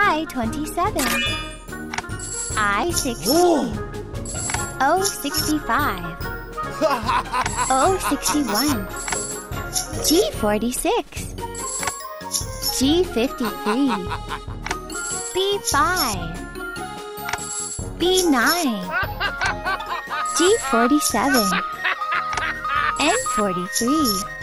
I-27, I-16, O-65, O-61, G-46, G-53, B-5, B-9, G-47, N-43,